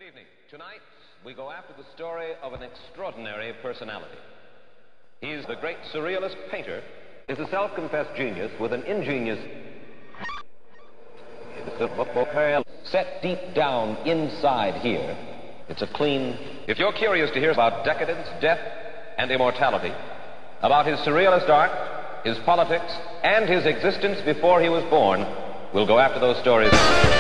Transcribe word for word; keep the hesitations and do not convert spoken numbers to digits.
evening. Tonight, we go after the story of an extraordinary personality. He's the great surrealist painter, is a self-confessed genius with an ingenious set deep down inside here. It's a clean... If you're curious to hear about decadence, death, and immortality, about his surrealist art, his politics, and his existence before he was born, we'll go after those stories.